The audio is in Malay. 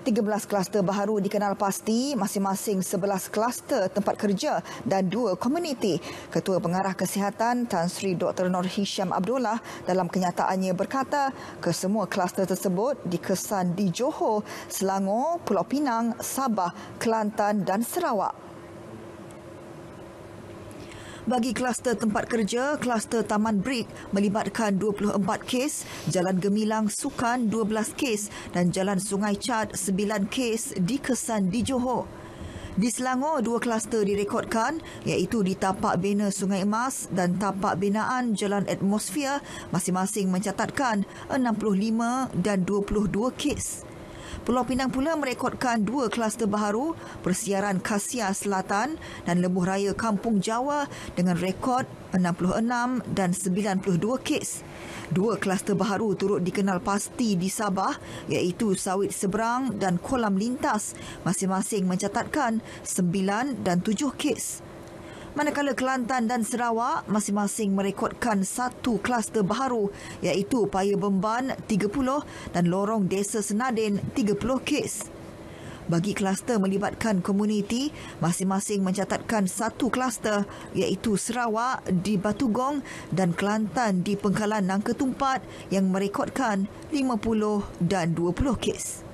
13 kluster baharu dikenal pasti, masing-masing 11 kluster tempat kerja dan 2 komuniti. Ketua Pengarah Kesihatan Tan Sri Dr. Nur Hisham Abdullah dalam kenyataannya berkata, kesemua kluster tersebut dikesan di Johor, Selangor, Pulau Pinang, Sabah, Kelantan dan Sarawak. Bagi kluster tempat kerja, kluster Taman Brik melibatkan 24 kes, Jalan Gemilang Sukan 12 kes dan Jalan Sungai Chat 9 kes dikesan di Johor. Di Selangor, 2 kluster direkodkan iaitu di Tapak Bena Sungai Emas dan Tapak Binaan Jalan Atmosfer masing-masing mencatatkan 65 dan 22 kes. Pulau Pinang pula merekodkan 2 kluster baharu, Persiaran Kasia Selatan dan Lebuh Raya Kampung Jawa dengan rekod 66 dan 92 kes. 2 kluster baharu turut dikenal pasti di Sabah iaitu Sawit Seberang dan Kolam Lintas masing-masing mencatatkan 9 dan 7 kes. Manakala Kelantan dan Sarawak masing-masing merekodkan 1 kluster baharu iaitu Paya Bemban 30 dan Lorong Desa Senadin 30 kes. Bagi kluster melibatkan komuniti, masing-masing mencatatkan 1 kluster iaitu Sarawak di Batugong dan Kelantan di Pengkalan Nangka Tumpat yang merekodkan 50 dan 20 kes.